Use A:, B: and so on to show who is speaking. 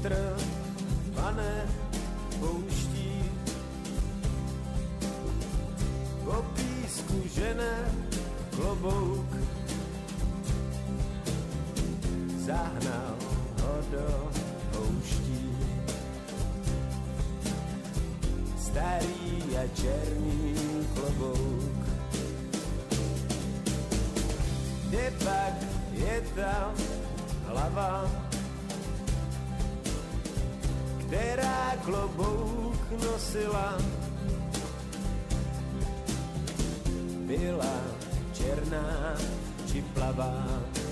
A: Vítr pane pouští, po písku žene klobouk, zahnal ho do pouští. Starý a černý klobouk, kde pak je ta hlava, která klobouk nosila, byla černá či plavá.